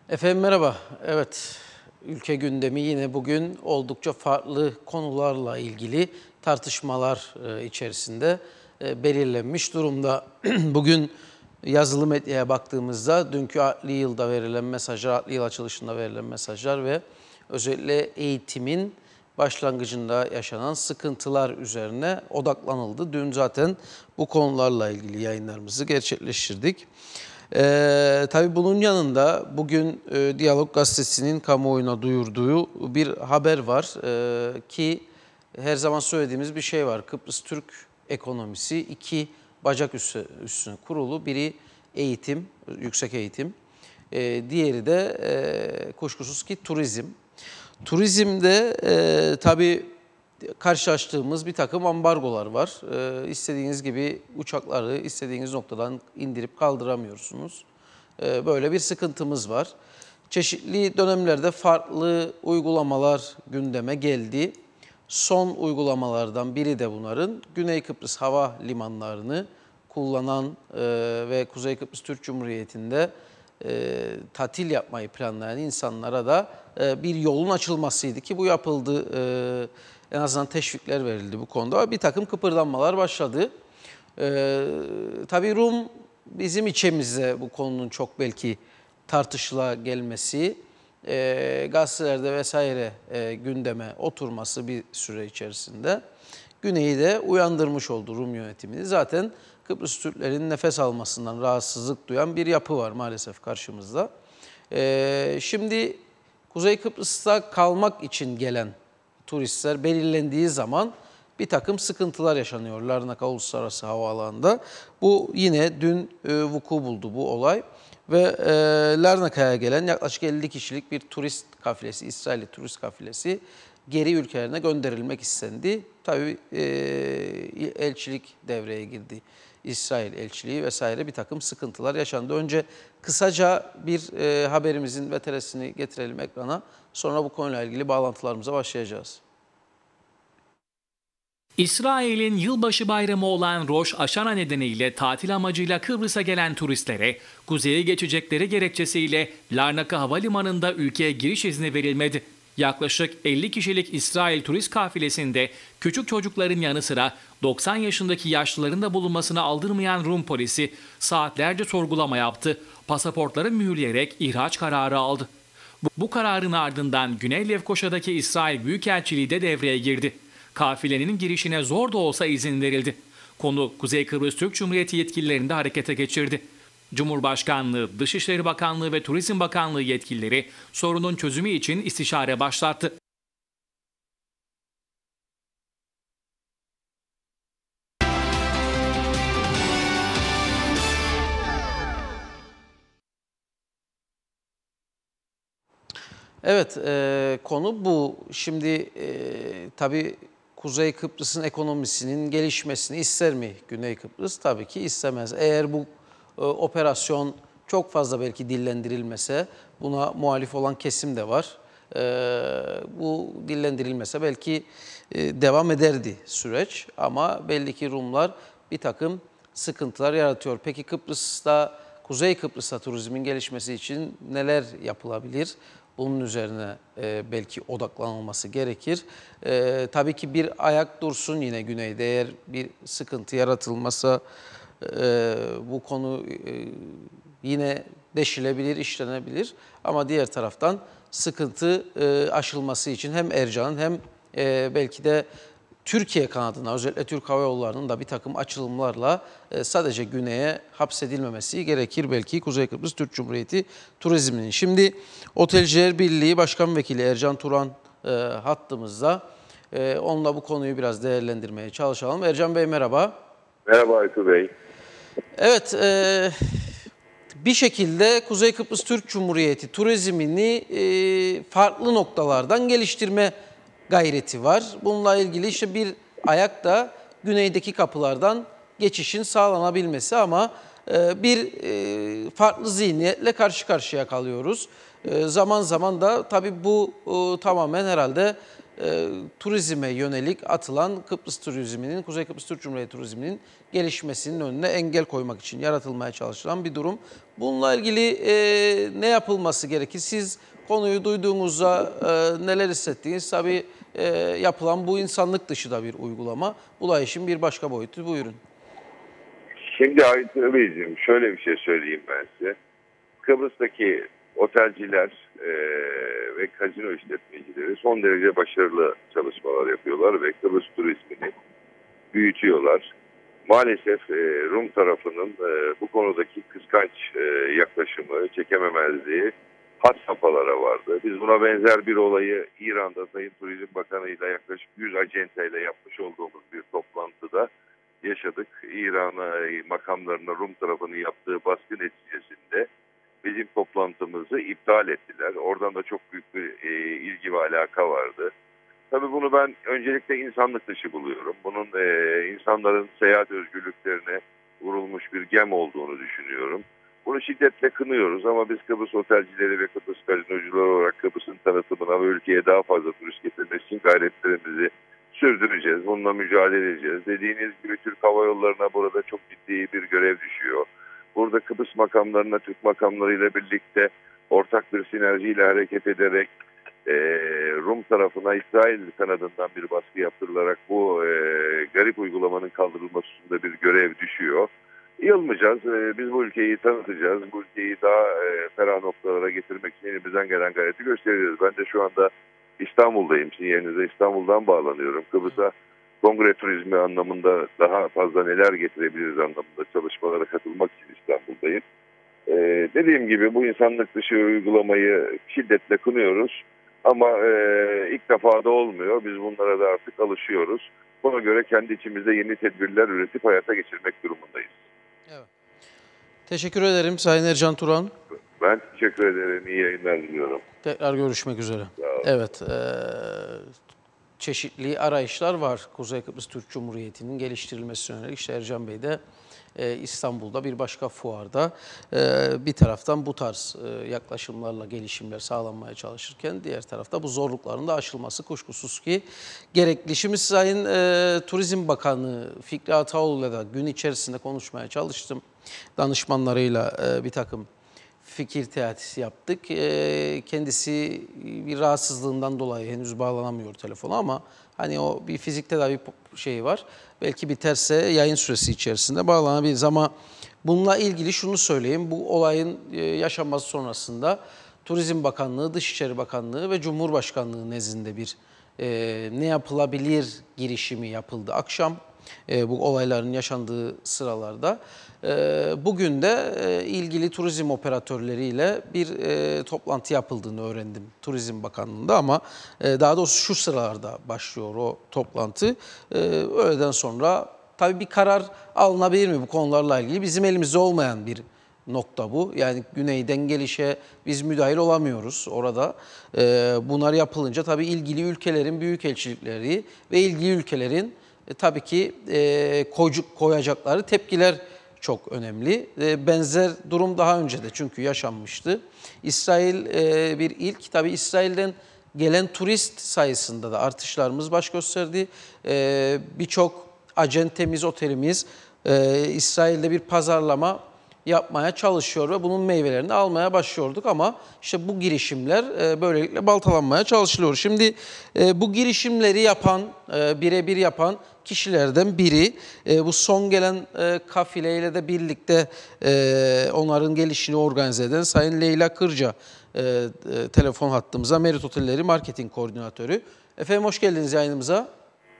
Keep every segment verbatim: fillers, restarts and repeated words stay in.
Efendim merhaba. Evet, ülke gündemi yine bugün oldukça farklı konularla ilgili tartışmalar e, içerisinde e, belirlenmiş durumda. Bugün yazılı medyaya baktığımızda dünkü adli yılda verilen mesajlar, adli yıl açılışında verilen mesajlar ve özellikle eğitimin başlangıcında yaşanan sıkıntılar üzerine odaklanıldı. Dün zaten bu konularla ilgili yayınlarımızı gerçekleştirdik. Ee, tabii bunun yanında bugün e, Diyalog Gazetesi'nin kamuoyuna duyurduğu bir haber var Ee, ki her zaman söylediğimiz bir şey var. Kıbrıs Türk ekonomisi iki bacak üstü, üstüne kurulu. Biri eğitim, yüksek eğitim. Ee, diğeri de e, kuşkusuz ki turizm. Turizmde e, tabii karşılaştığımız bir takım ambargolar var. Ee, istediğiniz gibi uçakları istediğiniz noktadan indirip kaldıramıyorsunuz. Ee, böyle bir sıkıntımız var. Çeşitli dönemlerde farklı uygulamalar gündeme geldi. Son uygulamalardan biri de bunların Güney Kıbrıs hava limanlarını kullanan e, ve Kuzey Kıbrıs Türk Cumhuriyeti'nde e, tatil yapmayı planlayan insanlara da e, bir yolun açılmasıydı ki bu yapıldı. E, en azından teşvikler verildi bu konuda. Bir takım kıpırdanmalar başladı. E, tabii Rum bizim içimizde bu konunun çok belki tartışıla gelmesi, e, gazetelerde vesaire e, gündeme oturması bir süre içerisinde Güney'i de uyandırmış oldu Rum yönetimini. Zaten Kıbrıs Türklerin nefes almasından rahatsızlık duyan bir yapı var maalesef karşımızda. Ee, şimdi Kuzey Kıbrıs'ta kalmak için gelen turistler belirlendiği zaman bir takım sıkıntılar yaşanıyor Larnaca Uluslararası Havaalanı'nda. Bu yine dün e, vuku buldu bu olay ve e, Larnaca'ya gelen yaklaşık elli kişilik bir turist kafilesi, İsrailli turist kafilesi geri ülkelerine gönderilmek istendi. Tabii e, elçilik devreye girdi. İsrail elçiliği vesaire bir takım sıkıntılar yaşandı. Önce kısaca bir e, haberimizin veteresini getirelim ekrana. Sonra bu konuyla ilgili bağlantılarımıza başlayacağız. İsrail'in yılbaşı bayramı olan Rosh Hashanah nedeniyle tatil amacıyla Kıbrıs'a gelen turistlere kuzeye geçecekleri gerekçesiyle Larnaca Havalimanı'nda ülkeye giriş izni verilmedi. Yaklaşık elli kişilik İsrail turist kafilesinde küçük çocukların yanı sıra doksan yaşındaki yaşlıların da bulunmasına aldırmayan Rum polisi saatlerce sorgulama yaptı. Pasaportları mühürleyerek ihraç kararı aldı. Bu, bu kararın ardından Güney Lefkoşa'daki İsrail Büyükelçiliği de devreye girdi. Kafilenin girişine zor da olsa izin verildi. Konu Kuzey Kıbrıs Türk Cumhuriyeti yetkililerini de harekete geçirdi. Cumhurbaşkanlığı, Dışişleri Bakanlığı ve Turizm Bakanlığı yetkilileri sorunun çözümü için istişare başlattı. Evet, e, konu bu. Şimdi e, tabii Kuzey Kıbrıs'ın ekonomisinin gelişmesini ister mi Güney Kıbrıs? Tabii ki istemez. Eğer bu e, operasyon çok fazla belki dillendirilmese, buna muhalif olan kesim de var. E, bu dillendirilmese belki e, devam ederdi süreç. Ama belli ki Rumlar bir takım sıkıntılar yaratıyor. Peki Kıbrıs'ta, Kuzey Kıbrıs'ta turizmin gelişmesi için neler yapılabilir? Bunun üzerine e, belki odaklanılması gerekir. E, tabii ki bir ayak dursun yine güneyde. Eğer bir sıkıntı yaratılmasa e, bu konu e, yine deşilebilir, işlenebilir. Ama diğer taraftan sıkıntı e, aşılması için hem Ercan'ın hem e, belki de Türkiye kanadına, özellikle Türk Hava Yolları'nın da bir takım açılımlarla e, sadece güneye hapsedilmemesi gerekir belki Kuzey Kıbrıs Türk Cumhuriyeti turizminin. Şimdi Otelciler Birliği Başkan Vekili Ercan Turan e, hattımızda. E, onunla bu konuyu biraz değerlendirmeye çalışalım. Ercan Bey merhaba. Merhaba Aytu Bey. Evet, e, bir şekilde Kuzey Kıbrıs Türk Cumhuriyeti turizmini e, farklı noktalardan geliştirme gayreti var. Bununla ilgili işte bir ayak da güneydeki kapılardan geçişin sağlanabilmesi ama e, bir e, farklı zihniyetle karşı karşıya kalıyoruz. E, zaman zaman da tabii bu e, tamamen herhalde e, turizme yönelik atılan Kıbrıs turizminin, Kuzey Kıbrıs Türk Cumhuriyeti turizminin gelişmesinin önüne engel koymak için yaratılmaya çalışılan bir durum. Bununla ilgili e, ne yapılması gerekir? Siz konuyu duyduğunuzda e, neler hissettiniz? Tabii e, yapılan bu insanlık dışı da bir uygulama. Bu da işin bir başka boyutu. Buyurun. Şimdi Aytun Beyciğim, şöyle bir şey söyleyeyim ben size. Kıbrıs'taki otelciler e, ve kazino işletmecileri son derece başarılı çalışmalar yapıyorlar ve Kıbrıs turizmini büyütüyorlar. Maalesef e, Rum tarafının e, bu konudaki kıskanç e, yaklaşımı, çekememezliği had safhalara vardı. Biz buna benzer bir olayı İran'da Sayın Turizm Bakanı ile yaklaşık yüz acenteyle yapmış olduğumuz bir toplantıda yaşadık. İran'a makamlarına Rum tarafının yaptığı baskı neticesinde bizim toplantımızı iptal ettiler. Oradan da çok büyük bir e, ilgi ve alaka vardı. Tabii bunu ben öncelikle insanlık dışı buluyorum. Bunun e, insanların seyahat özgürlüklerine vurulmuş bir gem olduğunu düşünüyorum. Bunu şiddetle kınıyoruz ama biz Kıbrıs otelcileri ve Kıbrıs gazinocuları olarak Kıbrıs'ın tanıtımına ve ülkeye daha fazla turist getirmek için gayretlerimizi sürdüreceğiz. Bununla mücadele edeceğiz. Dediğiniz gibi Türk Hava Yolları'na burada çok ciddi bir görev düşüyor. Burada Kıbrıs makamlarına Türk makamlarıyla birlikte ortak bir sinerjiyle hareket ederek e, Rum tarafına İsrail kanadından bir baskı yaptırılarak bu e, garip uygulamanın kaldırılmasında bir görev düşüyor. Yılmayacağız. E, biz bu ülkeyi tanıtacağız. Bu ülkeyi daha e, ferah noktalara getirmek için elimizden gelen gayreti göstereceğiz. Ben de şu anda İstanbul'dayım. Sizin yerinize İstanbul'dan bağlanıyorum. Kıbrıs'a kongre turizmi anlamında daha fazla neler getirebiliriz anlamında çalışmalara katılmak için İstanbul'dayım. Ee, dediğim gibi bu insanlık dışı uygulamayı şiddetle kınıyoruz. Ama e, ilk defa da olmuyor. Biz bunlara da artık alışıyoruz. Buna göre kendi içimizde yeni tedbirler üretip hayata geçirmek durumundayız. Evet. Teşekkür ederim Sayın Ercan Turan. Ben teşekkür ederim. İyi yayınlar diliyorum. Tekrar görüşmek üzere. Evet, e, çeşitli arayışlar var Kuzey Kıbrıs Türk Cumhuriyeti'nin geliştirilmesine yönelik. İşte Ercan Bey de e, İstanbul'da bir başka fuarda e, bir taraftan bu tarz e, yaklaşımlarla gelişimler sağlanmaya çalışırken diğer tarafta bu zorlukların da aşılması kuşkusuz ki gerekli. Şimdi Sayın e, Turizm Bakanı Fikri Ataoğlu'yla da gün içerisinde konuşmaya çalıştım. Danışmanlarıyla e, bir takım fikir teatisi yaptık. E, kendisi bir rahatsızlığından dolayı henüz bağlanamıyor telefona ama hani o bir fizikte de bir şey var. Belki biterse yayın süresi içerisinde bağlanabiliriz ama bununla ilgili şunu söyleyeyim. Bu olayın yaşanması sonrasında Turizm Bakanlığı, Dışişleri Bakanlığı ve Cumhurbaşkanlığı nezdinde bir e, ne yapılabilir girişimi yapıldı akşam. E, bu olayların yaşandığı sıralarda. E, bugün de e, ilgili turizm operatörleriyle bir e, toplantı yapıldığını öğrendim Turizm Bakanlığı'nda ama e, daha doğrusu şu sıralarda başlıyor o toplantı. E, öğleden sonra tabii bir karar alınabilir mi bu konularla ilgili? Bizim elimizde olmayan bir nokta bu. Yani güneyden gelişe biz müdahil olamıyoruz orada. E, bunlar yapılınca tabii ilgili ülkelerin büyükelçilikleri ve ilgili ülkelerin E, tabii ki e, koycuk, koyacakları tepkiler çok önemli. E, benzer durum daha önce de çünkü yaşanmıştı. İsrail e, bir ilk, tabii İsrail'den gelen turist sayısında da artışlarımız baş gösterdi. E, Birçok acentemiz, otelimiz e, İsrail'de bir pazarlama yapmaya çalışıyor ve bunun meyvelerini almaya başlıyorduk ama işte bu girişimler e, böylelikle baltalanmaya çalışılıyor. Şimdi e, bu girişimleri yapan, e, birebir yapan kişilerden biri e, bu son gelen e, kafileyle de birlikte e, onların gelişini organize eden Sayın Leyla Kırca e, e, telefon hattımıza, Merit Otelleri Marketing Koordinatörü. Efendim hoş geldiniz yayınımıza.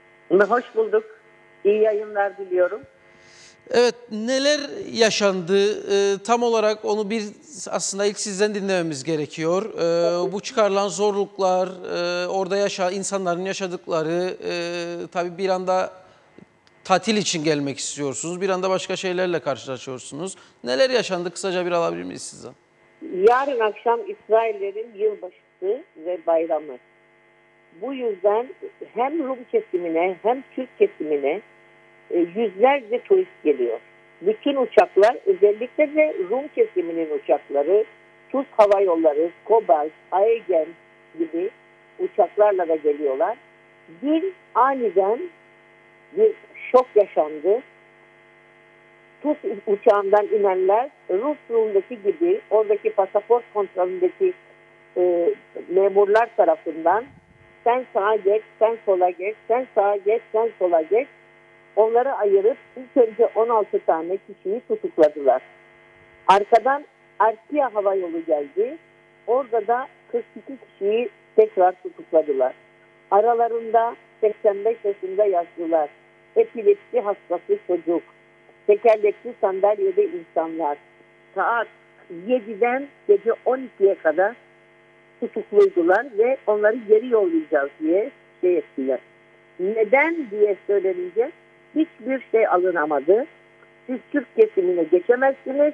Hoş bulduk. İyi yayınlar diliyorum. Evet, neler yaşandı? Ee, tam olarak onu bir aslında ilk sizden dinlememiz gerekiyor. Ee, bu çıkarılan zorluklar, e, orada yaşa insanların yaşadıkları, e, tabii bir anda tatil için gelmek istiyorsunuz, bir anda başka şeylerle karşılaşıyorsunuz. Neler yaşandı? Kısaca bir alabilir miyiz sizden? Yarın akşam İsraillerin yılbaşısı ve bayramı. Bu yüzden hem Rum kesimine hem Türk kesimine yüzlerce turist geliyor. Bütün uçaklar, özellikle de Rum kesiminin uçakları, Türk Hava Yolları, Kobalt, Aegean gibi uçaklarla da geliyorlar. Dün aniden bir şok yaşandı. TUS uçağından inenler Rus Rum'daki gibi oradaki pasaport kontrolündeki e, memurlar tarafından sen sağa geç, sen sola geç, sen sağa geç, sen sola geç. Onları ayırıp ilk önce on altı tane kişiyi tutukladılar. Arkadan Arkia Hava Yolu geldi. Orada da kırk iki kişiyi tekrar tutukladılar. Aralarında seksen beş yaşında yaşlılar, epilepsi hastası çocuk, tekerlekli sandalyede insanlar. Saat yediden gece on ikiye kadar tutukluydular ve onları geri yollayacağız diye şey ettiler. Neden diye söylenince hiçbir şey alınamadı. Siz Türk kesimine geçemezsiniz.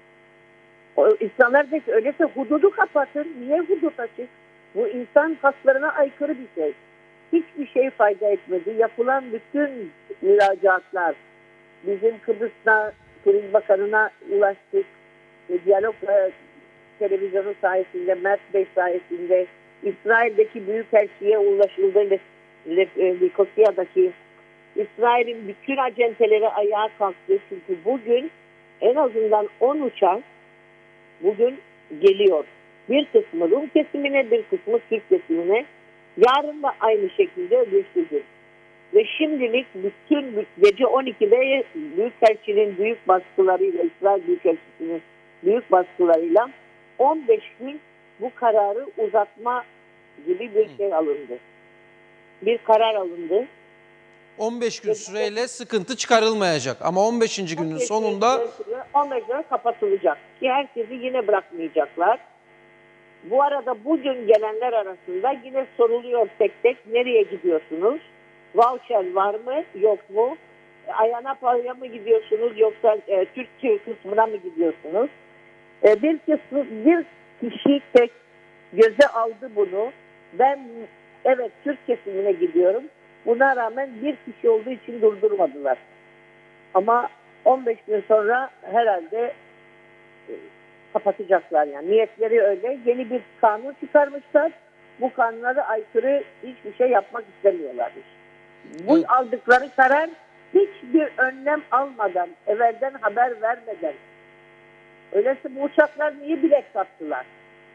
O insanlar da öyleyse hududu kapatın. Niye hudut açık? Bu insan haklarına aykırı bir şey. Hiçbir şey fayda etmedi. Yapılan bütün müracaatlar bizim Kıbrıs'ta Turizm Bakanı'na ulaştık. E, diyalog e, televizyonu sayesinde, Mert Bey sayesinde İsrail'deki Büyükelçi'ye ulaşıldı. Nikosya'daki İsrail'in bütün acenteleri ayağa kalktı. Çünkü bugün en azından on uçak bugün geliyor. Bir kısmı Rum kesimine, bir kısmı Türk kesimine. Yarın da aynı şekilde öbürsü gün. Ve şimdilik bütün gece on ikide Büyükelçinin büyük baskılarıyla, İsrail Büyükelçisi'nin büyük baskılarıyla on beş gün bu kararı uzatma gibi bir şey alındı. Bir karar alındı. on beş gün süreyle sıkıntı çıkarılmayacak ama on beşinci günün sonunda on beş gün kapatılacak ki herkesi yine bırakmayacaklar. Bu arada bugün gelenler arasında yine soruluyor tek tek nereye gidiyorsunuz? Voucher var mı? Yok mu? Ayana Pa'ya mı gidiyorsunuz yoksa e, Türkiye kısmına mı gidiyorsunuz? E, bir kısmı bir kişi tek göze aldı bunu. Ben evet Türk kesimine gidiyorum. Buna rağmen bir kişi olduğu için durdurmadılar. Ama on beş gün sonra herhalde e, kapatacaklar yani. Niyetleri öyle. Yeni bir kanun çıkarmışlar. Bu kanunlara aykırı hiçbir şey yapmak istemiyorlarmış. Bu Evet. aldıkları karar hiçbir önlem almadan, evvelden haber vermeden. Öyleyse bu uçaklar niye bilet sattılar?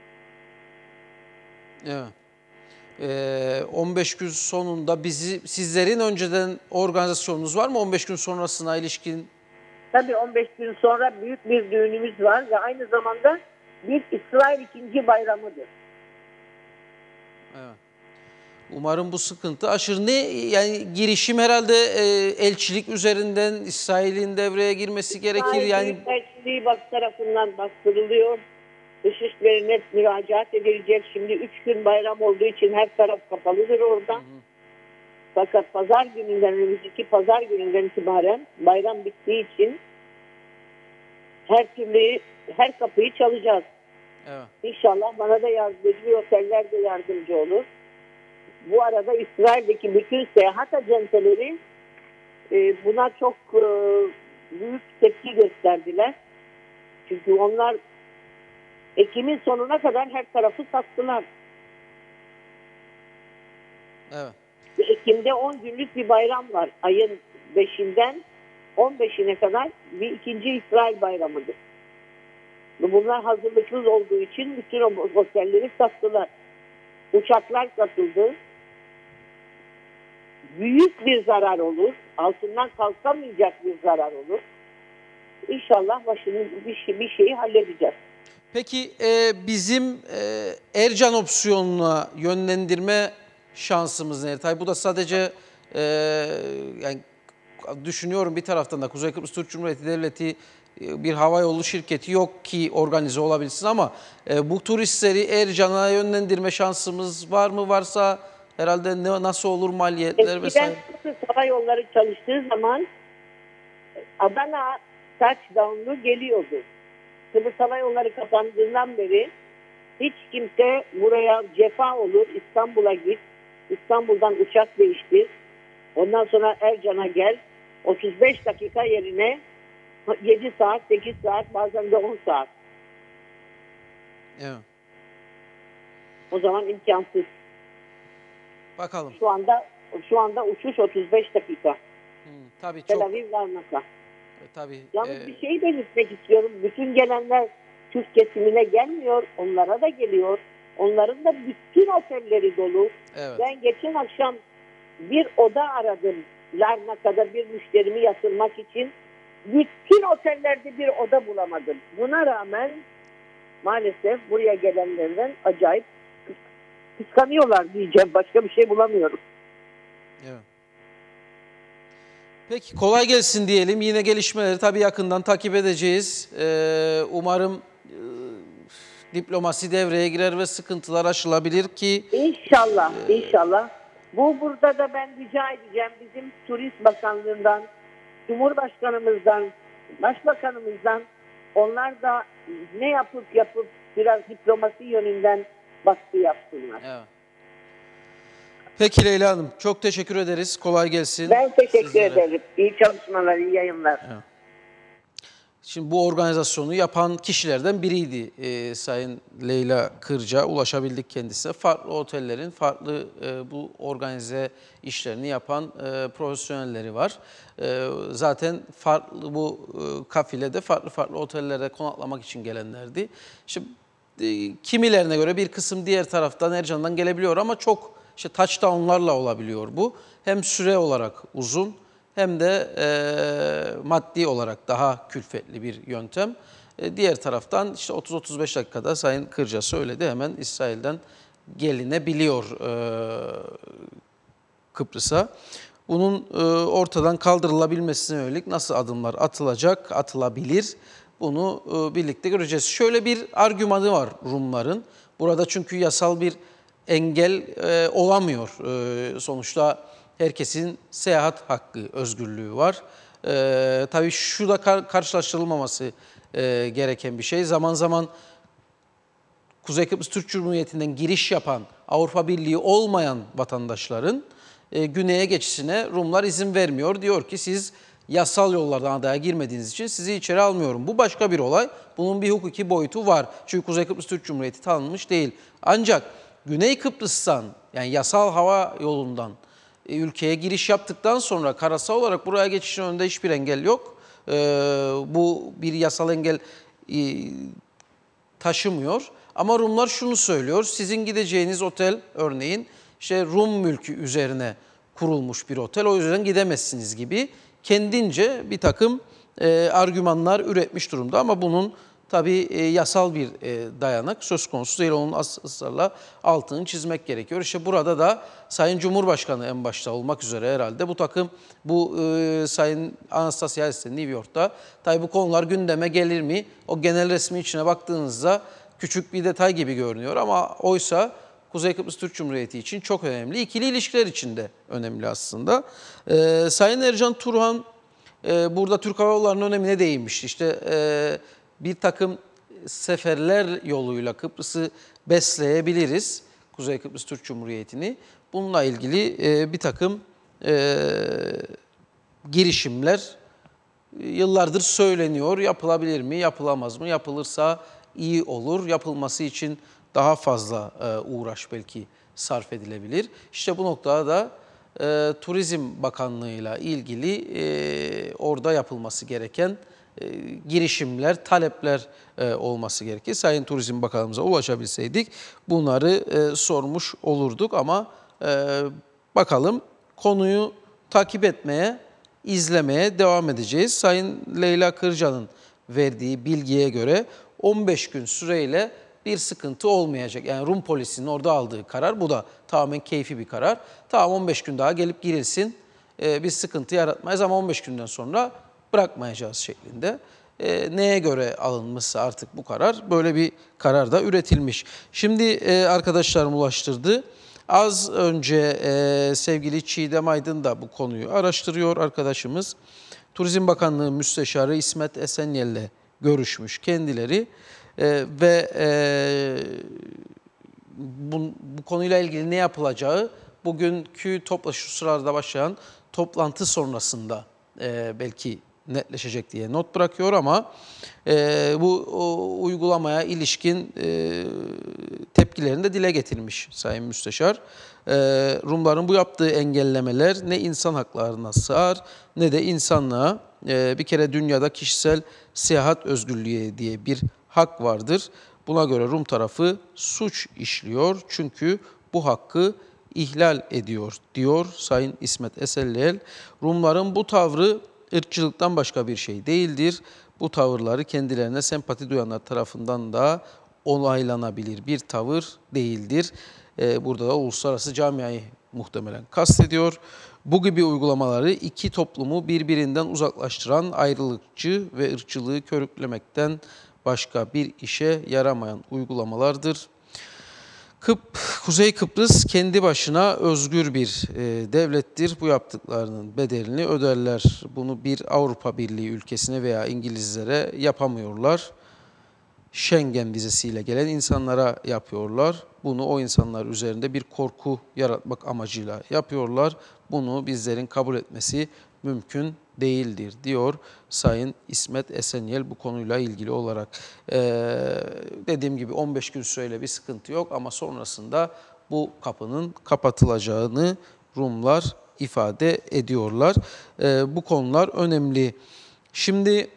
evet. Ee, on beş gün sonunda bizi sizlerin önceden organizasyonunuz var mı on beş gün sonrasına ilişkin? Tabii on beş gün sonra büyük bir düğünümüz var ve aynı zamanda bir İsrail ikinci bayramıdır. Evet. Umarım bu sıkıntı aşırı ne yani girişim herhalde e, elçilik üzerinden İsrail'in devreye girmesi gerekir yani. Elçiliği bak tarafından bastırılıyor. Dışişlerine müracaat edilecek. Şimdi üç gün bayram olduğu için her taraf kapalıdır orada. Hı hı. Fakat pazar gününden, önümüzdeki pazar gününden itibaren bayram bittiği için her türlü her kapıyı çalacağız. Evet. İnşallah bana da yardımcı, oteller de yardımcı olur. Bu arada İsrail'deki bütün seyahat acenteleri e, buna çok e, büyük tepki gösterdiler. Çünkü onlar Ekim'in sonuna kadar her tarafı sattılar. Evet. Ekim'de on günlük bir bayram var. Ayın beşinden on beşine kadar bir ikinci İsrail bayramıdır. Bunlar hazırlıksız olduğu için bütün otelleri sattılar. Uçaklar satıldı. Büyük bir zarar olur. Altından kalkamayacak bir zarar olur. İnşallah başını bir, şey, bir şeyi halledeceğiz. Peki e, bizim e, Ercan opsiyonuna yönlendirme şansımız ne? Tabii bu da sadece e, yani düşünüyorum bir taraftan da Kuzey Kıbrıs Türk Cumhuriyeti Devleti e, bir havayolu şirketi yok ki organize olabilsin ama e, bu turistleri Ercan'a yönlendirme şansımız var mı? Varsa herhalde ne, nasıl olur maliyetler vesaire? Eskiden hava yolları çalıştığı zaman Adana touchdown'lu geliyordu. Kıbrıs Hava Yolları kapandığından beri hiç kimse buraya cefa olur, İstanbul'a git, İstanbul'dan uçak değiştir, ondan sonra Ercan'a gel, otuz beş dakika yerine yedi saat, sekiz saat, bazen de on saat. Evet. O zaman imkansız. Bakalım. Şu anda şu anda uçuş otuz beş dakika. Hmm, tabii Tel çok. Aviv Larnaka. E, tabii. Yalnız e, bir şey belirtmek istiyorum. Bütün gelenler Türk kesimine gelmiyor. Onlara da geliyor. Onların da bütün otelleri dolu. evet. Ben geçen akşam bir oda aradım. Larnaka'da bir müşterimi yatırmak için. Bütün otellerde bir oda bulamadım. Buna rağmen maalesef buraya gelenlerden acayip kıskanıyorlar diyeceğim. Başka bir şey bulamıyorum. Evet. Peki kolay gelsin diyelim. Yine gelişmeleri tabii yakından takip edeceğiz. Ee, umarım e, diplomasi devreye girer ve sıkıntılar aşılabilir ki İnşallah, inşallah. Bu burada da ben rica edeceğim bizim Turizm Bakanlığı'ndan, Cumhurbaşkanımızdan, Başbakanımızdan onlar da ne yapıp yapıp biraz diplomasi yönünden baskı yapsınlar. evet. Peki Leyla Hanım çok teşekkür ederiz. Kolay gelsin. Ben teşekkür sizlere. ederim. İyi çalışmalar, iyi yayınlar. Şimdi bu organizasyonu yapan kişilerden biriydi e, Sayın Leyla Kırca. Ulaşabildik kendisine. Farklı otellerin farklı e, bu organize işlerini yapan e, profesyonelleri var. E, zaten farklı bu e, kafilede farklı farklı otellerde konaklamak için gelenlerdi. İşte e, kimilerine göre bir kısım diğer taraftan Ercan'dan gelebiliyor ama çok işte touchdown'larla olabiliyor bu. Hem süre olarak uzun hem de e, maddi olarak daha külfetli bir yöntem. E, diğer taraftan işte otuz otuz beş dakikada Sayın Kırca söyledi hemen İsrail'den gelinebiliyor e, Kıbrıs'a. Bunun e, ortadan kaldırılabilmesine yönelik nasıl adımlar atılacak, atılabilir bunu e, birlikte göreceğiz. Şöyle bir argümanı var Rumların. Burada çünkü yasal bir engel e, olamıyor. E, sonuçta herkesin seyahat hakkı, özgürlüğü var. Ee, tabii şu da kar karşılaştırılmaması e, gereken bir şey. Zaman zaman Kuzey Kıbrıs Türk Cumhuriyeti'nden giriş yapan, Avrupa Birliği olmayan vatandaşların e, güneye geçişine Rumlar izin vermiyor. Diyor ki siz yasal yollardan adaya girmediğiniz için sizi içeri almıyorum. Bu başka bir olay. Bunun bir hukuki boyutu var. Çünkü Kuzey Kıbrıs Türk Cumhuriyeti tanınmış değil. Ancak Güney Kıbrıs'tan yani yasal hava yolundan ülkeye giriş yaptıktan sonra karasal olarak buraya geçişin önünde hiçbir engel yok. Ee, bu bir yasal engel e, taşımıyor. Ama Rumlar şunu söylüyor. Sizin gideceğiniz otel örneğin işte Rum mülkü üzerine kurulmuş bir otel. O yüzden gidemezsiniz gibi kendince bir takım e, argümanlar üretmiş durumda. Ama bunun tabii e, yasal bir e, dayanak söz konusu değil. Onun ısrarla altını çizmek gerekiyor. İşte burada da Sayın Cumhurbaşkanı en başta olmak üzere herhalde bu takım, bu e, Sayın Anastasiadis New York'ta. Tabii bu konular gündeme gelir mi? O genel resmi içine baktığınızda küçük bir detay gibi görünüyor ama oysa Kuzey Kıbrıs Türk Cumhuriyeti için çok önemli. İkili ilişkiler için de önemli aslında. E, Sayın Ercan Turhan e, burada Türk Hava Yolları'nın önemine değinmişti. İşte e, bir takım seferler yoluyla Kıbrıs'ı besleyebiliriz, Kuzey Kıbrıs Türk Cumhuriyeti'ni. Bununla ilgili e, bir takım e, girişimler yıllardır söyleniyor. Yapılabilir mi, yapılamaz mı? Yapılırsa iyi olur. Yapılması için daha fazla e, uğraş belki sarf edilebilir. İşte bu noktada da e, Turizm Bakanlığı'yla ilgili e, orada yapılması gereken e, girişimler, talepler e, olması gerekir. Sayın Turizm Bakanımıza ulaşabilseydik bunları e, sormuş olurduk ama e, bakalım konuyu takip etmeye, izlemeye devam edeceğiz. Sayın Leyla Kırca'nın verdiği bilgiye göre on beş gün süreyle bir sıkıntı olmayacak. Yani Rum polisinin orada aldığı karar, bu da tamamen keyfi bir karar. Tamam on beş gün daha gelip girilsin, e, bir sıkıntı yaratmayız ama on beş günden sonra bırakmayacağız şeklinde. E, neye göre alınmışsa artık bu karar, böyle bir karar da üretilmiş. Şimdi e, arkadaşlarım ulaştırdı. Az önce e, sevgili Çiğdem Aydın da bu konuyu araştırıyor arkadaşımız. Turizm Bakanlığı Müsteşarı İsmet Esenyel'le görüşmüş kendileri e, ve e, bu, bu konuyla ilgili ne yapılacağı bugünkü topla şu sırada başlayan toplantı sonrasında e, belki netleşecek diye not bırakıyor ama e, bu o, uygulamaya ilişkin e, tepkilerini de dile getirmiş Sayın Müsteşar. E, Rumların bu yaptığı engellemeler ne insan haklarına sığar ne de insanlığa. E, bir kere dünyada kişisel seyahat özgürlüğü diye bir hak vardır. Buna göre Rum tarafı suç işliyor çünkü bu hakkı ihlal ediyor diyor Sayın İsmet Esenliel. Rumların bu tavrı ırkçılıktan başka bir şey değildir. Bu tavırları kendilerine sempati duyanlar tarafından da onaylanabilir bir tavır değildir. Ee, burada da uluslararası camiayı muhtemelen kastediyor. Bu gibi uygulamaları iki toplumu birbirinden uzaklaştıran ayrılıkçı ve ırkçılığı körüklemekten başka bir işe yaramayan uygulamalardır. Kıp, Kuzey Kıbrıs kendi başına özgür bir e, devlettir. Bu yaptıklarının bedelini öderler. Bunu bir Avrupa Birliği ülkesine veya İngilizlere yapamıyorlar. Schengen vizesiyle gelen insanlara yapıyorlar. Bunu o insanlar üzerinde bir korku yaratmak amacıyla yapıyorlar. Bunu bizlerin kabul etmesi mümkün değildir diyor Sayın İsmet Esenliel bu konuyla ilgili olarak. Ee, dediğim gibi on beş gün süreyle bir sıkıntı yok ama sonrasında bu kapının kapatılacağını Rumlar ifade ediyorlar. Ee, bu konular önemli. Şimdi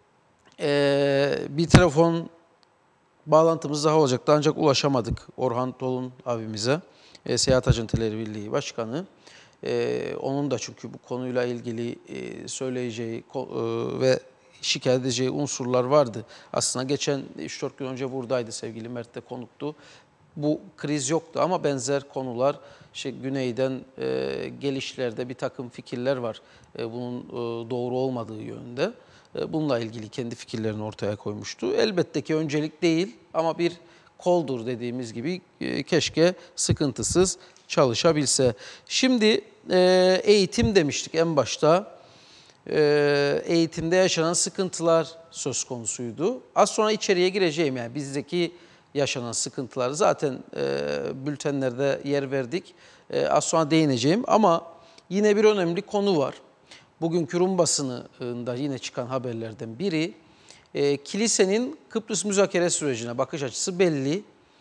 e, bir telefon bağlantımız daha olacaktı ancak ulaşamadık Orhan Tolun abimize, e, Seyahat Acenteleri Birliği Başkanı. Ee, onun da çünkü bu konuyla ilgili e, söyleyeceği e, ve şikayet edeceği unsurlar vardı. Aslında geçen üç dört gün önce buradaydı, sevgili Mert de konuktu. Bu kriz yoktu ama benzer konular, işte güneyden e, gelişlerde bir takım fikirler var. E, bunun e, doğru olmadığı yönde. E, bununla ilgili kendi fikirlerini ortaya koymuştu. Elbette ki öncelik değil ama bir koldur dediğimiz gibi e, keşke sıkıntısız çalışabilse. Şimdi e, eğitim demiştik en başta. E, eğitimde yaşanan sıkıntılar söz konusuydu. Az sonra içeriye gireceğim, yani bizdeki yaşanan sıkıntıları zaten e, bültenlerde yer verdik. E, az sonra değineceğim ama yine bir önemli konu var. Bugünkü Rum basınında yine çıkan haberlerden biri, e, kilisenin Kıbrıs müzakere sürecine bakış açısı belli.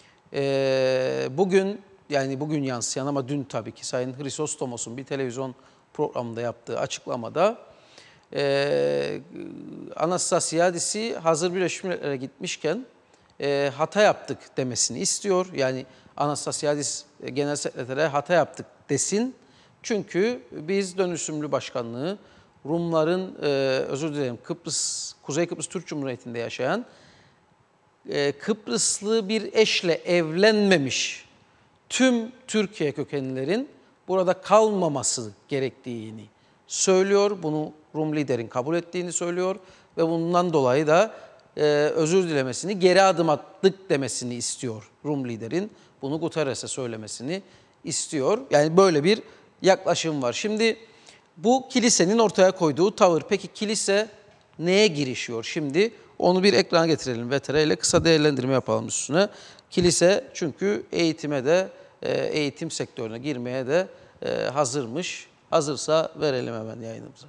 E, bugün yani bugün yansıyan ama dün tabii ki Sayın Hristostomos'un bir televizyon programında yaptığı açıklamada e, Anastasiadis'i hazır Birleşmiş Milletler'e gitmişken e, hata yaptık demesini istiyor. Yani Anastasiadis Genel Sekreter'e hata yaptık desin. Çünkü biz dönüşümlü başkanlığı Rumların, e, özür dilerim, Kıbrıs, Kuzey Kıbrıs Türk Cumhuriyeti'nde yaşayan e, Kıbrıslı bir eşle evlenmemiş tüm Türkiye kökenlilerin burada kalmaması gerektiğini söylüyor. Bunu Rum liderin kabul ettiğini söylüyor ve bundan dolayı da e, özür dilemesini, geri adım attık demesini istiyor Rum liderin. Bunu Guterres'e söylemesini istiyor. Yani böyle bir yaklaşım var. Şimdi bu kilisenin ortaya koyduğu tavır. Peki kilise neye girişiyor şimdi? Onu bir ekrana getirelim V T R ile kısa değerlendirme yapalım üstüne. Kilise çünkü eğitime de, eğitim sektörüne girmeye de hazırmış. Hazırsa verelim hemen yayınımıza.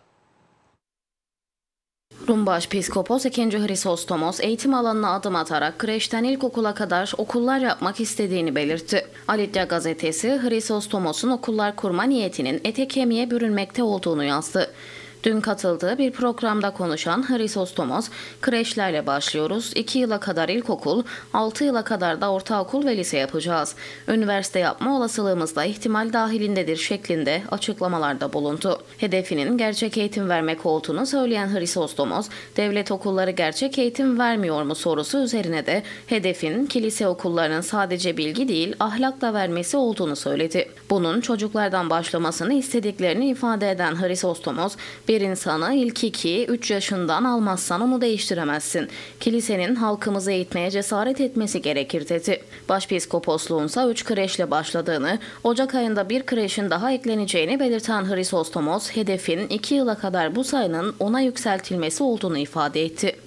Rum Başpiskopos ikinci. Hristostomos eğitim alanına adım atarak kreşten ilkokula kadar okullar yapmak istediğini belirtti. Alitya gazetesi Hristostomos'un okullar kurma niyetinin ete kemiğe bürünmekte olduğunu yazdı. Dün katıldığı bir programda konuşan Hristostomos, kreşlerle başlıyoruz, iki yıla kadar ilkokul, altı yıla kadar da ortaokul ve lise yapacağız. Üniversite yapma olasılığımız da ihtimal dahilindedir şeklinde açıklamalarda bulundu. Hedefinin gerçek eğitim vermek olduğunu söyleyen Hristostomos, devlet okulları gerçek eğitim vermiyor mu sorusu üzerine de hedefin kilise okullarının sadece bilgi değil ahlakla vermesi olduğunu söyledi. Bunun çocuklardan başlamasını istediklerini ifade eden Hristostomos, bir insanı ilk iki üç yaşından almazsan onu değiştiremezsin. Kilisenin halkımızı eğitmeye cesaret etmesi gerekir dedi. Başpiskoposluğunsa üç kreşle başladığını, Ocak ayında bir kreşin daha ekleneceğini belirten Hristostomos, hedefin iki yıla kadar bu sayının ona yükseltilmesi olduğunu ifade etti.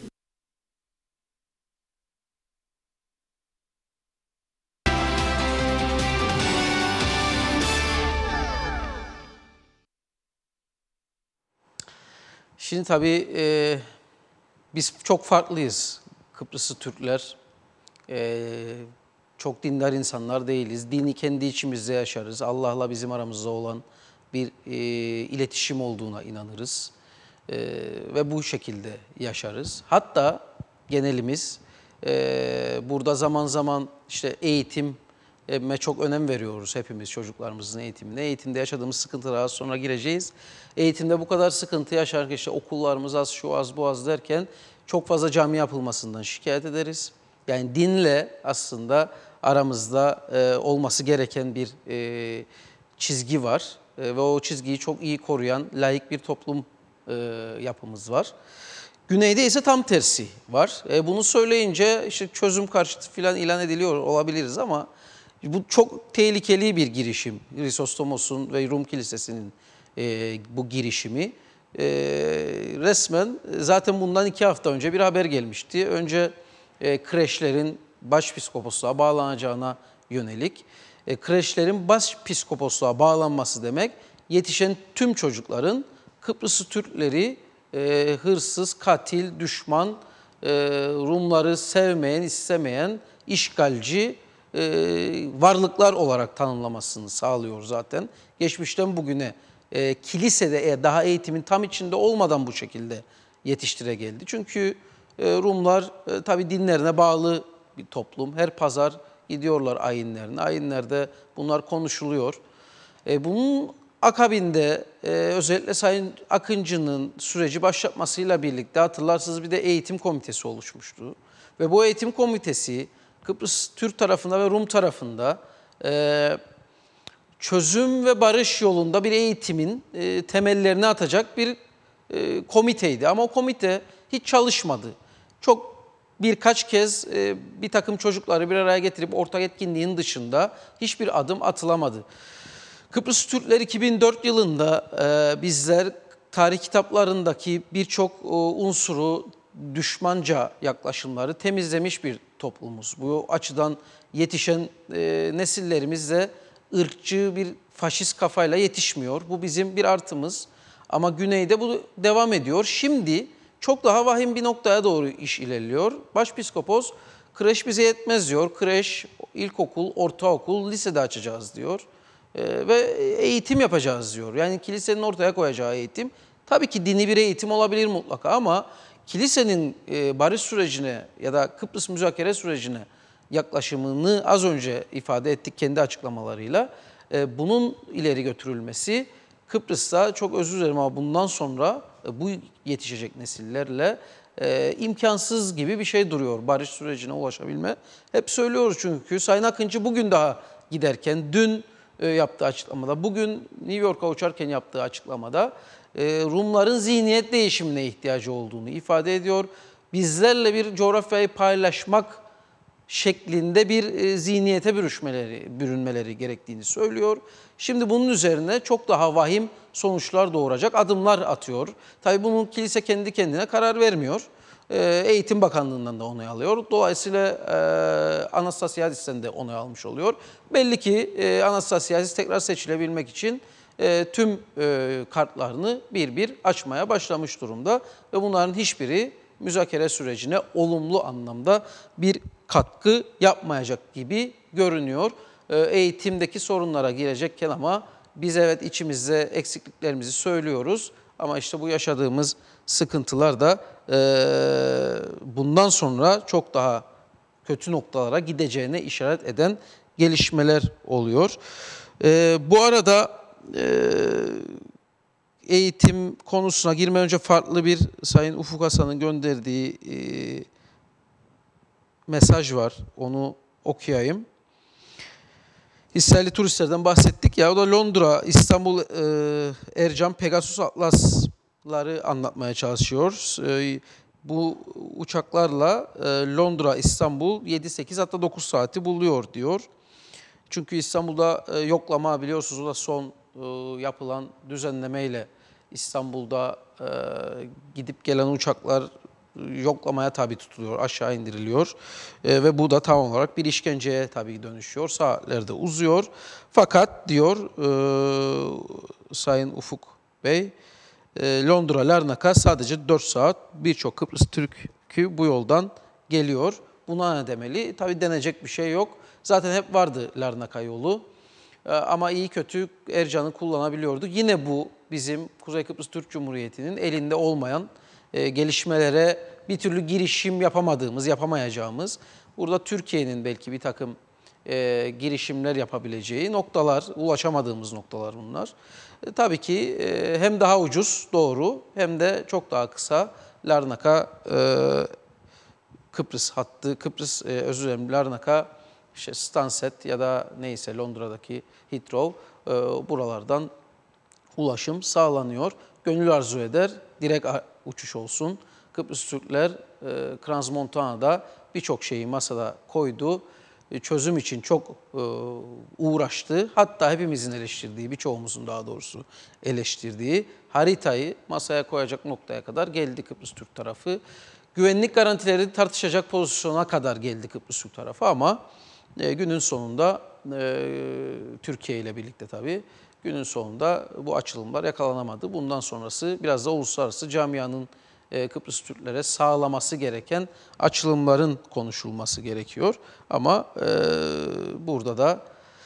Şimdi tabii e, biz çok farklıyız. Kıbrıslı Türkler e, çok dindar insanlar değiliz. Dini kendi içimizde yaşarız. Allah'la bizim aramızda olan bir e, iletişim olduğuna inanırız. E, ve bu şekilde yaşarız. Hatta genelimiz e, burada zaman zaman işte eğitim e, çok önem veriyoruz hepimiz çocuklarımızın eğitimine. Eğitimde yaşadığımız sıkıntılara az sonra gireceğiz. Eğitimde bu kadar sıkıntı yaşarken işte okullarımız az, şu az, bu az derken çok fazla cami yapılmasından şikayet ederiz. Yani dinle aslında aramızda e, olması gereken bir e, çizgi var. E, ve o çizgiyi çok iyi koruyan laik bir toplum e, yapımız var. Güneyde ise tam tersi var. E, bunu söyleyince işte çözüm karşıtı falan ilan ediliyor olabiliriz ama bu çok tehlikeli bir girişim. Hristostomos'un ve Rum Kilisesi'nin e, bu girişimi. E, resmen zaten bundan iki hafta önce bir haber gelmişti. Önce e, kreşlerin başpiskoposluğa bağlanacağına yönelik. E, kreşlerin başpiskoposluğa bağlanması demek yetişen tüm çocukların Kıbrıslı Türkleri e, hırsız, katil, düşman, e, Rumları sevmeyen, istemeyen, işgalci e, varlıklar olarak tanımlamasını sağlıyor zaten. Geçmişten bugüne e, kilisede e, daha eğitimin tam içinde olmadan bu şekilde yetiştire geldi. Çünkü e, Rumlar e, tabii dinlerine bağlı bir toplum. Her pazar gidiyorlar ayinlerine. Ayinlerde bunlar konuşuluyor. E, bunun akabinde e, özellikle Sayın Akıncı'nın süreci başlatmasıyla birlikte hatırlarsınız bir de eğitim komitesi oluşmuştu. Ve bu eğitim komitesi Kıbrıs Türk tarafında ve Rum tarafında e, çözüm ve barış yolunda bir eğitimin e, temellerini atacak bir e, komiteydi. Ama o komite hiç çalışmadı. Çok birkaç kez e, bir takım çocukları bir araya getirip ortak etkinliğin dışında hiçbir adım atılamadı. Kıbrıs Türkler iki bin dört yılında e, bizler tarih kitaplarındaki birçok e, unsuru, düşmanca yaklaşımları temizlemiş bir toplumuz. Bu açıdan yetişen e, nesillerimiz de ırkçı bir faşist kafayla yetişmiyor. Bu bizim bir artımız. Ama güneyde bu devam ediyor. Şimdi çok daha vahim bir noktaya doğru iş ilerliyor. Başpiskopos kreş bize yetmez diyor. Kreş, ilkokul, ortaokul, lisede açacağız diyor. Ee, ve eğitim yapacağız diyor. Yani kilisenin ortaya koyacağı eğitim. Tabii ki dini bir eğitim olabilir mutlaka ama kilisenin e, barış sürecine ya da Kıbrıs müzakere sürecine yaklaşımını az önce ifade ettik kendi açıklamalarıyla. E, bunun ileri götürülmesi Kıbrıs'ta çok özür dilerim ama bundan sonra e, bu yetişecek nesillerle e, imkansız gibi bir şey duruyor barış sürecine ulaşabilme. Hep söylüyoruz çünkü Sayın Akıncı bugün daha giderken dün e, yaptığı açıklamada, bugün New York'a uçarken yaptığı açıklamada e, Rumların zihniyet değişimine ihtiyacı olduğunu ifade ediyor. Bizlerle bir coğrafyayı paylaşmak şeklinde bir e, zihniyete bürüşmeleri, bürünmeleri gerektiğini söylüyor. Şimdi bunun üzerine çok daha vahim sonuçlar doğuracak adımlar atıyor. Tabii bunun kilise kendi kendine karar vermiyor. E, Eğitim Bakanlığı'ndan da onay alıyor. Dolayısıyla e, Anastasiadis'ten de onay almış oluyor. Belli ki e, Anastasiadis tekrar seçilebilmek için e, tüm e, kartlarını bir bir açmaya başlamış durumda. Ve bunların hiçbiri müzakere sürecine olumlu anlamda bir katkı yapmayacak gibi görünüyor. Eğitimdeki sorunlara girecekken ama biz evet içimizde eksikliklerimizi söylüyoruz. Ama işte bu yaşadığımız sıkıntılar da bundan sonra çok daha kötü noktalara gideceğine işaret eden gelişmeler oluyor. Bu arada eğitim konusuna girmeden önce farklı bir Sayın Ufuk Hasan'ın gönderdiği e, mesaj var. Onu okuyayım. İsrailli turistlerden bahsettik ya. O da Londra, İstanbul, e, Ercan, Pegasus Atlas'ları anlatmaya çalışıyor. E, bu uçaklarla e, Londra, İstanbul yedi sekiz hatta dokuz saati buluyor diyor. Çünkü İstanbul'da e, yoklama biliyorsunuz o da son e, yapılan düzenlemeyle İstanbul'da e, gidip gelen uçaklar yoklamaya tabi tutuluyor, aşağı indiriliyor. E, ve bu da tam olarak bir işkenceye tabii dönüşüyor. Saatlerde uzuyor. Fakat diyor e, Sayın Ufuk Bey, e, Londra Larnaka sadece dört saat, birçok Kıbrıs Türk'ü bu yoldan geliyor. Buna ne demeli? Tabii denecek bir şey yok. Zaten hep vardı Larnaka yolu. E, ama iyi kötü Ercan'ı kullanabiliyordu. Yine bu bizim Kuzey Kıbrıs Türk Cumhuriyeti'nin elinde olmayan e, gelişmelere bir türlü girişim yapamadığımız, yapamayacağımız, burada Türkiye'nin belki bir takım e, girişimler yapabileceği noktalar, ulaşamadığımız noktalar bunlar. E, tabii ki e, hem daha ucuz, doğru, hem de çok daha kısa Larnaka e, Kıbrıs hattı, Kıbrıs e, özür dilerim Larnaka, işte Stansted ya da neyse Londra'daki Heathrow e, buralardan ulaşım sağlanıyor. Gönül arzu eder, direkt uçuş olsun. Kıbrıs Türkler e, Crans-Montana'da birçok şeyi masada koydu. E, çözüm için çok e, uğraştı. Hatta hepimizin eleştirdiği, birçoğumuzun daha doğrusu eleştirdiği haritayı masaya koyacak noktaya kadar geldi Kıbrıs Türk tarafı. Güvenlik garantileri tartışacak pozisyona kadar geldi Kıbrıs Türk tarafı ama e, günün sonunda e, Türkiye ile birlikte tabii günün sonunda bu açılımlar yakalanamadı. Bundan sonrası biraz da uluslararası camianın e, Kıbrıs Türklere sağlaması gereken açılımların konuşulması gerekiyor. Ama e, burada da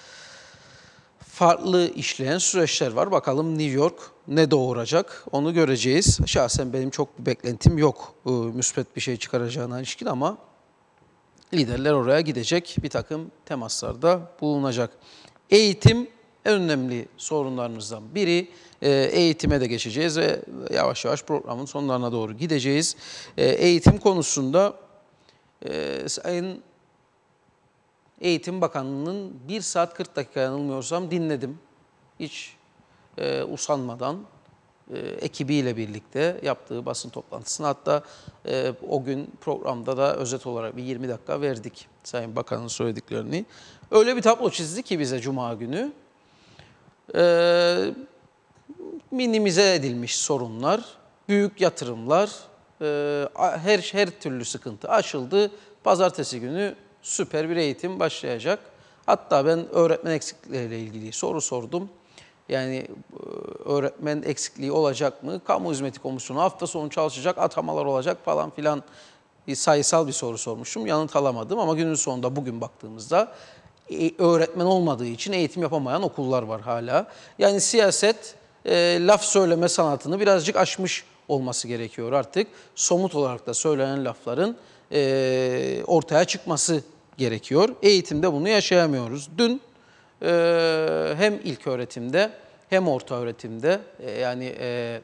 farklı işleyen süreçler var. Bakalım New York ne doğuracak onu göreceğiz. Şahsen benim çok bir beklentim yok e, müspet bir şey çıkaracağına ilişkin ama liderler oraya gidecek, bir takım temaslarda bulunacak. Eğitim en önemli sorunlarımızdan biri. Eğitime de geçeceğiz ve yavaş yavaş programın sonlarına doğru gideceğiz. Eğitim konusunda Sayın Eğitim Bakanlığı'nın bir saat kırk dakika yanılmıyorsam dinledim. Hiç usanmadan ekibiyle birlikte yaptığı basın toplantısına, hatta o gün programda da özet olarak bir yirmi dakika verdik Sayın Bakan'ın söylediklerini. Öyle bir tablo çizdi ki bize Cuma günü. Ee, minimize edilmiş sorunlar, büyük yatırımlar, e, her her türlü sıkıntı aşıldı. Pazartesi günü süper bir eğitim başlayacak. Hatta ben öğretmen eksiklikleriyle ilgili soru sordum. Yani öğretmen eksikliği olacak mı? Kamu Hizmeti Komisyonu hafta sonu çalışacak, atamalar olacak falan filan, sayısal bir soru sormuşum. Yanıt alamadım ama günün sonunda bugün baktığımızda öğretmen olmadığı için eğitim yapamayan okullar var hala. Yani siyaset e, laf söyleme sanatını birazcık aşmış olması gerekiyor artık. Somut olarak da söylenen lafların e, ortaya çıkması gerekiyor. Eğitimde bunu yaşayamıyoruz. Dün e, hem ilk öğretimde hem orta öğretimde e, yani e,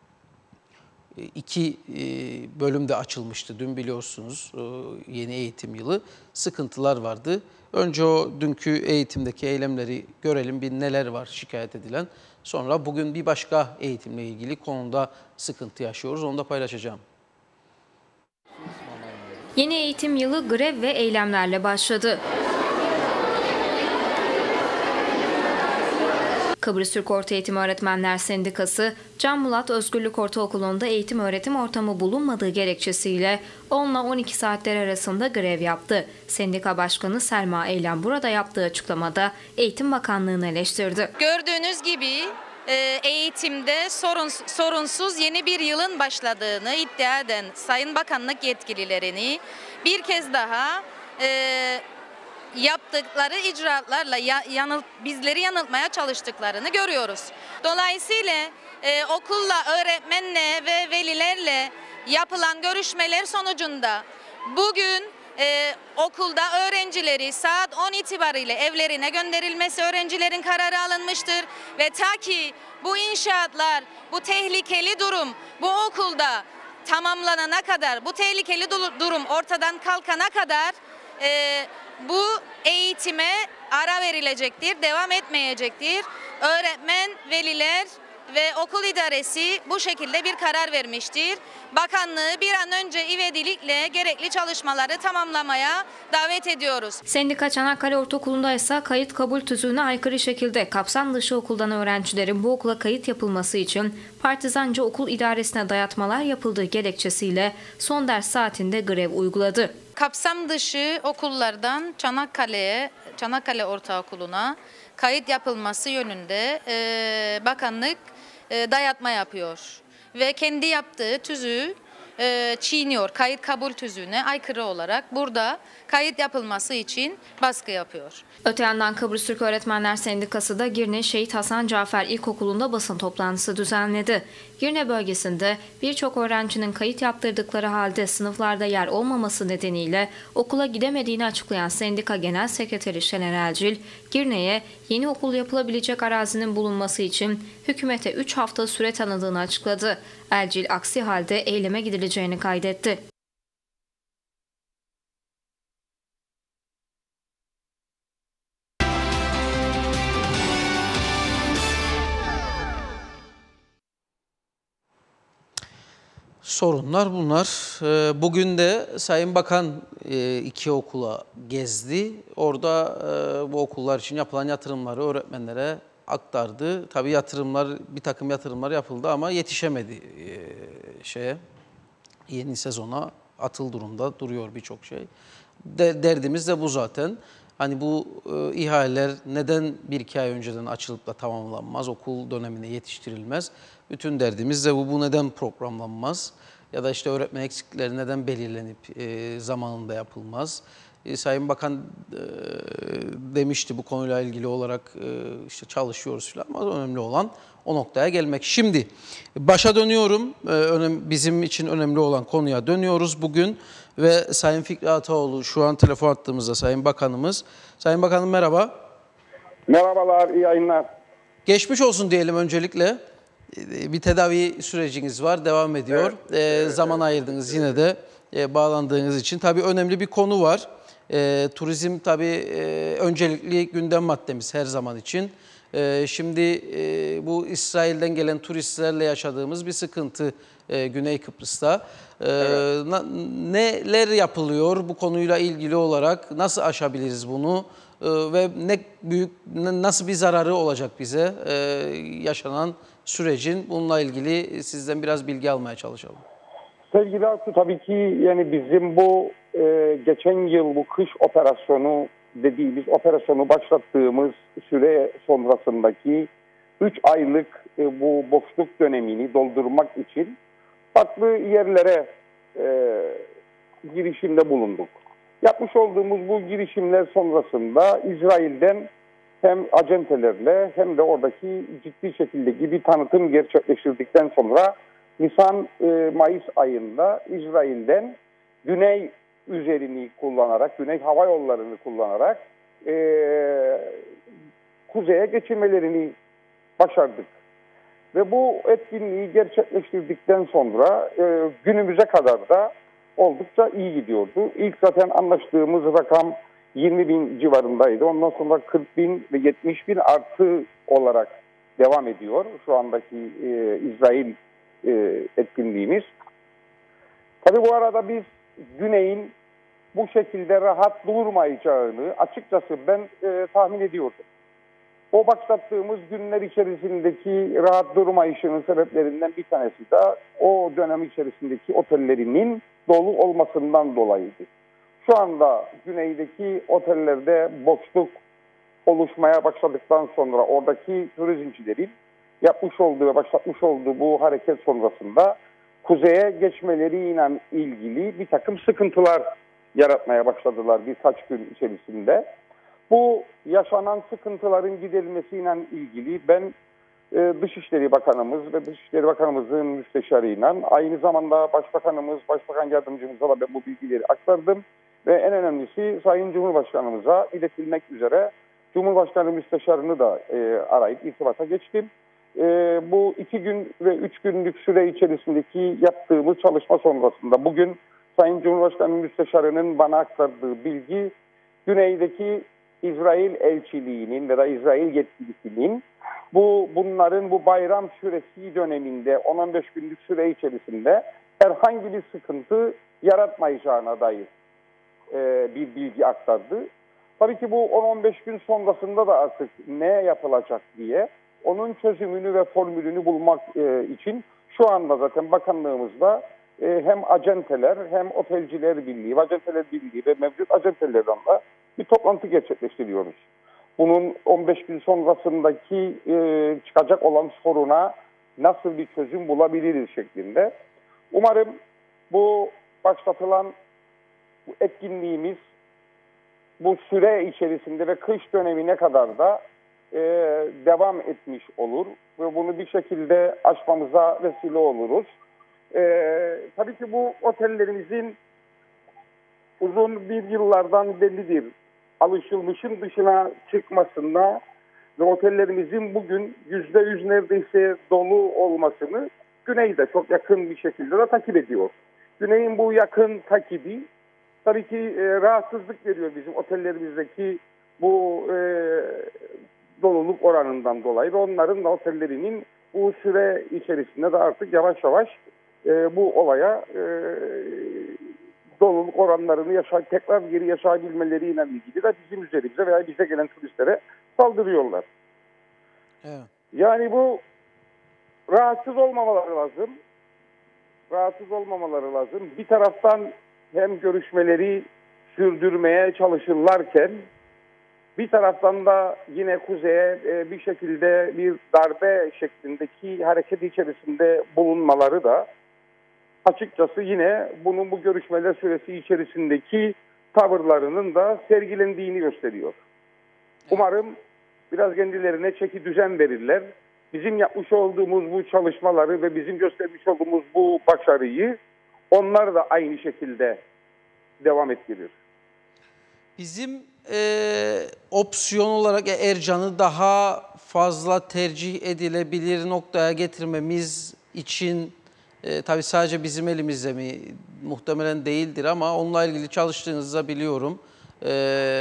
iki bölümde açılmıştı. Dün biliyorsunuz yeni eğitim yılı, sıkıntılar vardı. Önce o dünkü eğitimdeki eylemleri görelim, bir neler var şikayet edilen. Sonra bugün bir başka eğitimle ilgili konuda sıkıntı yaşıyoruz, onu da paylaşacağım. Yeni eğitim yılı grev ve eylemlerle başladı. Kıbrıs Türk Ortaeğitim Öğretmenler Sendikası, Can Mulat Özgürlük Ortaokulu'nda eğitim öğretim ortamı bulunmadığı gerekçesiyle on ile on iki saatler arasında grev yaptı. Sendika Başkanı Selma Eylem burada yaptığı açıklamada Eğitim Bakanlığı'nı eleştirdi. Gördüğünüz gibi eğitimde sorun, sorunsuz yeni bir yılın başladığını iddia eden Sayın Bakanlık yetkililerini bir kez daha e, yaptıkları icraatlarla yanıl, bizleri yanıltmaya çalıştıklarını görüyoruz. Dolayısıyla e, okulla, öğretmenle ve velilerle yapılan görüşmeler sonucunda bugün e, okulda öğrencileri saat on itibariyle evlerine gönderilmesi, öğrencilerin kararı alınmıştır. Ve ta ki bu inşaatlar, bu tehlikeli durum bu okulda tamamlanana kadar, bu tehlikeli durum ortadan kalkana kadar e, bu eğitime ara verilecektir, devam etmeyecektir. Öğretmen, veliler ve okul idaresi bu şekilde bir karar vermiştir. Bakanlığı bir an önce ivedilikle gerekli çalışmaları tamamlamaya davet ediyoruz. Sendika Çanakkale Ortaokulu'nda ise kayıt kabul tüzüğüne aykırı şekilde kapsam dışı okuldan öğrencilerin bu okula kayıt yapılması için partizanca okul idaresine dayatmalar yapıldığı gerekçesiyle son ders saatinde grev uyguladı. Kapsam dışı okullardan Çanakkale'ye, Çanakkale Ortaokulu'na kayıt yapılması yönünde e, bakanlık e, dayatma yapıyor. ve kendi yaptığı tüzüğü e, çiğniyor. Kayıt kabul tüzüğüne aykırı olarak burada kayıt yapılması için baskı yapıyor. Öte yandan Kıbrıs Türk Öğretmenler Sendikası da Girne Şehit Hasan Cafer İlkokulu'nda basın toplantısı düzenledi. Girne bölgesinde birçok öğrencinin kayıt yaptırdıkları halde sınıflarda yer olmaması nedeniyle okula gidemediğini açıklayan sendika genel sekreteri Şener Elcil, Girne'ye yeni okul yapılabilecek arazinin bulunması için hükümete üç hafta süre tanıdığını açıkladı. Elcil aksi halde eyleme gidileceğini kaydetti. Sorunlar bunlar. Bugün de Sayın Bakan iki okula gezdi. Orada bu okullar için yapılan yatırımları öğretmenlere aktardı. Tabii yatırımlar, bir takım yatırımlar yapıldı ama yetişemedi şeye. Yeni sezona atıl durumda duruyor birçok şey. Derdimiz de bu zaten. Hani bu e, ihaleler neden bir iki ay önceden açılıp da tamamlanmaz, okul dönemine yetiştirilmez? Bütün derdimiz de bu. Bu neden programlanmaz? Ya da işte öğretmen eksikleri neden belirlenip e, zamanında yapılmaz? E, Sayın Bakan e, demişti bu konuyla ilgili olarak e, işte çalışıyoruz falan ama önemli olan o noktaya gelmek. Şimdi başa dönüyorum. E, önem, bizim için önemli olan konuya dönüyoruz bugün. Ve Sayın Fikri Ataoğlu şu an telefon attığımızda Sayın Bakanımız. Sayın Bakanım merhaba. Merhabalar, iyi yayınlar. Geçmiş olsun diyelim öncelikle. Bir tedavi süreciniz var, devam ediyor. Evet, ee, evet, zaman evet. ayırdınız yine de e, bağlandığınız için. Tabii önemli bir konu var. E, turizm tabii e, öncelikli gündem maddemiz her zaman için. E, şimdi e, bu İsrail'den gelen turistlerle yaşadığımız bir sıkıntı e, Güney Kıbrıs'ta. E, Evet. na, neler yapılıyor bu konuyla ilgili olarak? Nasıl aşabiliriz bunu? E, ve ne büyük ne, nasıl bir zararı olacak bize e, yaşanan sürecin? Bununla ilgili sizden biraz bilgi almaya çalışalım. Sevgili Aksu, tabii ki yani bizim bu e, geçen yıl bu kış operasyonu dediğimiz operasyonu başlattığımız süre sonrasındaki üç aylık e, bu boşluk dönemini doldurmak için farklı yerlere e, girişimde bulunduk. Yapmış olduğumuz bu girişimler sonrasında İsrail'den hem acentelerle hem de oradaki ciddi şekilde gibi tanıtım gerçekleştirdikten sonra Nisan-Mayıs ayında İsrail'den güney üzerini kullanarak, güney hava yollarını kullanarak e, kuzeye geçirmelerini başardık. Ve bu etkinliği gerçekleştirdikten sonra e, günümüze kadar da oldukça iyi gidiyordu. İlk zaten anlaştığımız rakam yirmi bin civarındaydı. Ondan sonra kırk bin ve yetmiş bin artı olarak devam ediyor şu andaki e, İsrail e, etkinliğimiz. Tabii bu arada biz Güney'in bu şekilde rahat durmayacağını açıkçası ben e, tahmin ediyordum. O başlattığımız günler içerisindeki rahat durmayışının sebeplerinden bir tanesi de o dönem içerisindeki otellerinin dolu olmasından dolayıydı. Şu anda güneydeki otellerde boşluk oluşmaya başladıktan sonra oradaki turizmcilerin yapmış olduğu ve başlatmış olduğu bu hareket sonrasında kuzeye geçmeleriyle ilgili bir takım sıkıntılar yaratmaya başladılar birkaç gün içerisinde. Bu yaşanan sıkıntıların giderilmesiyle ilgili ben e, Dışişleri Bakanımız ve Dışişleri Bakanımızın müsteşarıyla aynı zamanda Başbakanımız, Başbakan Yardımcımıza da ben bu bilgileri aktardım. Ve en önemlisi Sayın Cumhurbaşkanımıza iletilmek üzere Cumhurbaşkanı müsteşarını da e, arayıp irtibata geçtim. E, bu iki gün ve üç günlük süre içerisindeki yaptığımız çalışma sonrasında bugün Sayın Cumhurbaşkanı müsteşarının bana aktardığı bilgi Güney'deki İsrail elçiliğinin ya da İsrail yetkilisinin bu bunların bu bayram süresi döneminde on on beş günlük süre içerisinde herhangi bir sıkıntı yaratmayacağına dair e, bir bilgi aktardı. Tabii ki bu on on beş gün sonrasında da artık ne yapılacak diye onun çözümünü ve formülünü bulmak e, için şu anda zaten bakanlığımızda e, hem acenteler hem otelciler birliği, acenteler birliği ve mevcut acentelerden de bir toplantı gerçekleştiriyoruz. Bunun on beş gün sonrasındaki e, çıkacak olan soruna nasıl bir çözüm bulabiliriz şeklinde. Umarım bu başlatılan bu etkinliğimiz bu süre içerisinde ve kış dönemine kadar da e, devam etmiş olur ve bunu bir şekilde aşmamıza vesile oluruz. E, tabii ki bu otellerimizin uzun bir yıllardan bellidir. Alışılmışın dışına çıkmasında ve otellerimizin bugün yüzde yüz neredeyse dolu olmasını Güney de çok yakın bir şekilde de takip ediyor. Güney'in bu yakın takibi tabii ki e, rahatsızlık veriyor bizim otellerimizdeki bu e, doluluk oranından dolayı ve onların da otellerinin bu süre içerisinde de artık yavaş yavaş e, bu olaya e, doluluk oranlarını yaşa, tekrar geri yaşayabilmeleriyle ilgili de bizim üzerimize veya bize gelen turistlere saldırıyorlar. Evet. Yani bu rahatsız olmamaları lazım. Rahatsız olmamaları lazım. Bir taraftan hem görüşmeleri sürdürmeye çalışırlarken bir taraftan da yine kuzeye bir şekilde bir darbe şeklindeki hareket içerisinde bulunmaları da açıkçası yine bunun bu görüşmeler süresi içerisindeki tavırlarının da sergilendiğini gösteriyor. Umarım biraz kendilerine çeki düzen verirler. Bizim yapmış olduğumuz bu çalışmaları ve bizim göstermiş olduğumuz bu başarıyı onlar da aynı şekilde devam ettirir. Bizim e, opsiyon olarak Ercan'ı daha fazla tercih edilebilir noktaya getirmemiz için e, tabii sadece bizim elimizde mi? Muhtemelen değildir ama onunla ilgili çalıştığınızı da biliyorum. E,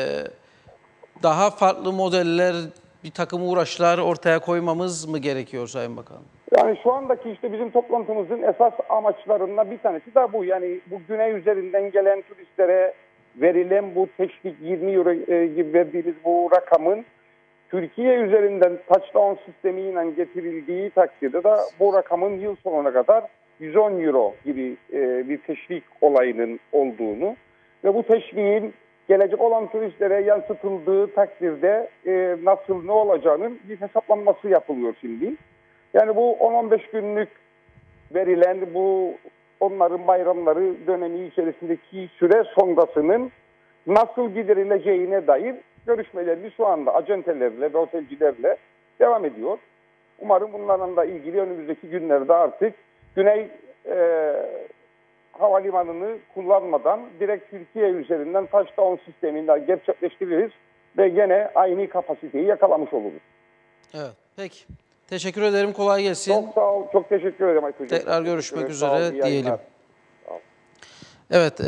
daha farklı modeller, bir takım uğraşlar ortaya koymamız mı gerekiyor Sayın Bakan? Yani şu andaki işte bizim toplantımızın esas amaçlarından bir tanesi de bu. Yani bu güney üzerinden gelen turistlere verilen bu teşvik yirmi euro gibi verdiğimiz bu rakamın Türkiye üzerinden touchdown sistemiyle getirildiği takdirde de bu rakamın yıl sonuna kadar yüz on euro gibi bir teşvik olayının olduğunu ve bu teşviğin gelecek olan turistlere yansıtıldığı takdirde e, nasıl ne olacağının bir hesaplanması yapılıyor şimdi. Yani bu on on beş günlük verilen bu onların bayramları dönemi içerisindeki süre sonrasının nasıl giderileceğine dair görüşmelerimiz şu anda acentelerle ve otelcilerle devam ediyor. Umarım bunlarla da ilgili önümüzdeki günlerde artık Güney e, Havalimanı'nı kullanmadan direkt Türkiye üzerinden touchdown sistemiyle gerçekleştiririz ve gene aynı kapasiteyi yakalamış oluruz. Evet, peki. Teşekkür ederim, kolay gelsin. Çok sağ ol, çok teşekkür ederim Aytu Hocam. Tekrar görüşmek Teşekkür üzere ederim. Sağ ol, iyi diyelim. yayınlar. Sağ ol. Evet,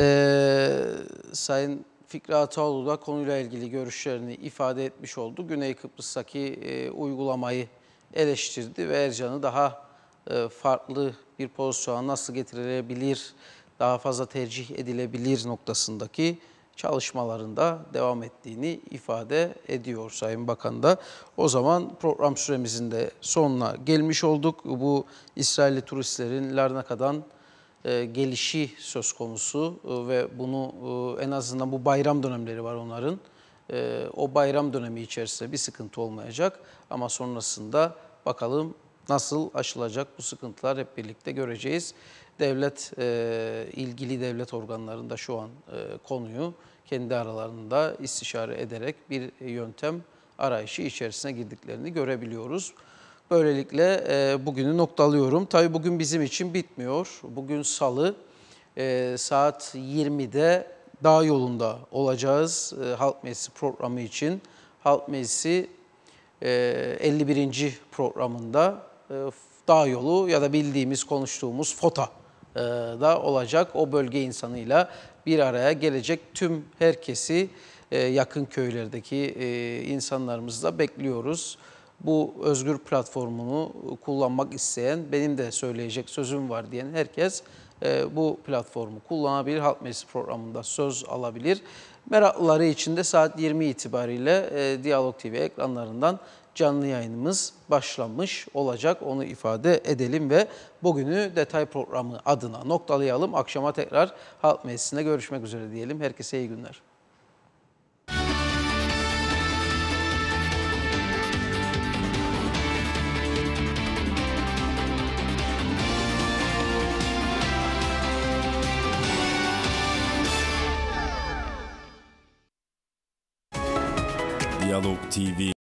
e, Sayın Fikri Ataoğlu da konuyla ilgili görüşlerini ifade etmiş oldu. Güney Kıbrıs'taki e, uygulamayı eleştirdi ve Ercan'ı daha e, farklı bir pozisyona nasıl getirilebilir, daha fazla tercih edilebilir noktasındaki çalışmalarında devam ettiğini ifade ediyor Sayın Bakan da. O zaman program süremizin de sonuna gelmiş olduk. Bu İsrailli turistlerin Larnaka'dan e, gelişi söz konusu e, ve bunu e, en azından bu bayram dönemleri var onların. E, o bayram dönemi içerisinde bir sıkıntı olmayacak ama sonrasında bakalım nasıl aşılacak bu sıkıntılar hep birlikte göreceğiz. Devlet, e, ilgili devlet organlarında şu an e, konuyu kendi aralarında istişare ederek bir yöntem arayışı içerisine girdiklerini görebiliyoruz. Böylelikle e, bugünü noktalıyorum. Tabii bugün bizim için bitmiyor. Bugün Salı e, saat yirmide Dağ Yolu'nda olacağız e, Halk Meclisi programı için. Halk Meclisi e, elli birinci programında e, Dağ Yolu ya da bildiğimiz, konuştuğumuz FOTA da olacak. O bölge insanıyla bir araya gelecek tüm herkesi yakın köylerdeki insanlarımızı da bekliyoruz. Bu özgür platformunu kullanmak isteyen, benim de söyleyecek sözüm var diyen herkes bu platformu kullanabilir. Halk Meclisi programında söz alabilir. Meraklıları için de saat yirmi itibariyle Diyalog T V ekranlarından canlı yayınımız başlamış olacak. Onu ifade edelim ve bugünü detay programı adına noktalayalım. Akşama tekrar Halk Meclisi'nde görüşmek üzere diyelim. Herkese iyi günler. Diyalog T V